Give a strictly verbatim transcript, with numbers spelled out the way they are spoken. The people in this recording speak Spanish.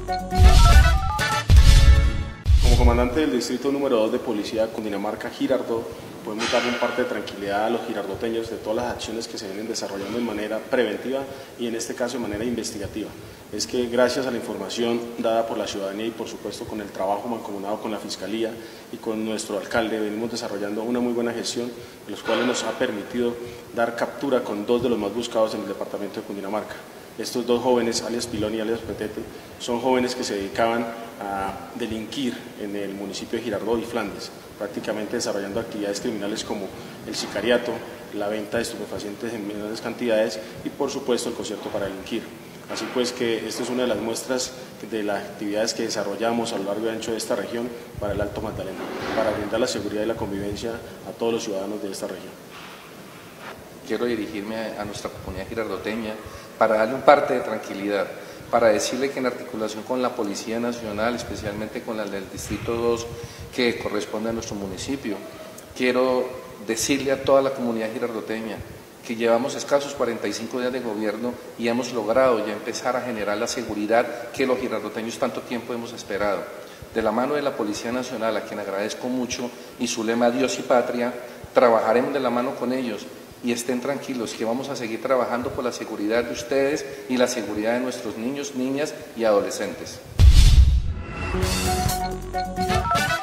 Como comandante del distrito número dos de Policía de Cundinamarca, Girardot, podemos darle un parte de tranquilidad a los girardoteños de todas las acciones que se vienen desarrollando de manera preventiva y en este caso de manera investigativa. Es que gracias a la información dada por la ciudadanía y por supuesto con el trabajo mancomunado con la Fiscalía y con nuestro alcalde venimos desarrollando una muy buena gestión, de los cuales nos ha permitido dar captura con dos de los más buscados en el departamento de Cundinamarca. Estos dos jóvenes, alias Pilón y alias Petete, son jóvenes que se dedicaban a delinquir en el municipio de Girardot y Flandes, prácticamente desarrollando actividades criminales como el sicariato, la venta de estupefacientes en menores cantidades y por supuesto el concierto para delinquir. Así pues que esta es una de las muestras de las actividades que desarrollamos a lo largo y ancho de esta región para el Alto Magdalena, para brindar la seguridad y la convivencia a todos los ciudadanos de esta región. Quiero dirigirme a nuestra comunidad girardoteña para darle un parte de tranquilidad, para decirle que en articulación con la Policía Nacional, especialmente con la del Distrito dos, que corresponde a nuestro municipio, quiero decirle a toda la comunidad girardoteña que llevamos escasos cuarenta y cinco días de gobierno y hemos logrado ya empezar a generar la seguridad que los girardoteños tanto tiempo hemos esperado. De la mano de la Policía Nacional, a quien agradezco mucho, y su lema Dios y Patria, trabajaremos de la mano con ellos. Y estén tranquilos que vamos a seguir trabajando por la seguridad de ustedes y la seguridad de nuestros niños, niñas y adolescentes.